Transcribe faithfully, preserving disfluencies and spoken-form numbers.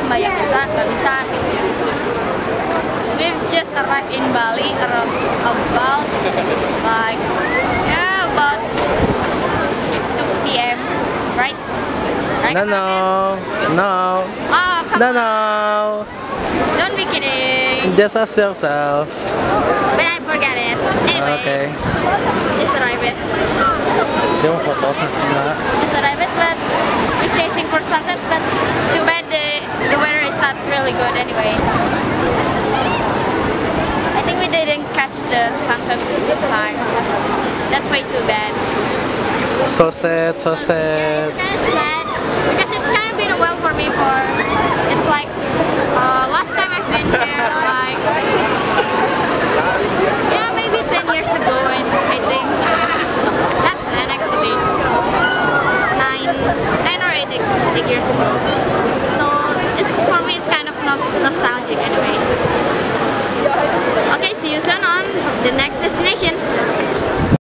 sembahyang biasa nggak bisa gitu ya. We've just arrived in Bali around about like yeah about two P M right? Right, No, Cameramen? no, no, Oh, come no, on. no. Don't be kidding. Just ask yourself. But I forgot it. Anyway, Okay. just arrived. Dia mau foto enggak? Just arrived, but we're chasing for sunset. But too bad the the weather is not really good anyway. I think we didn't catch the sunset this time. That's way too bad. So sad, so Yeah, sad. it's kind of sad because it's kind of been a while for me. For it's like uh, last time I've been here, like yeah, maybe ten years ago, and I think not ten actually, nine, nine or eight, eight years ago. So it's for me, it's kind of not nostalgic anyway. Okay, see you soon on the next destination.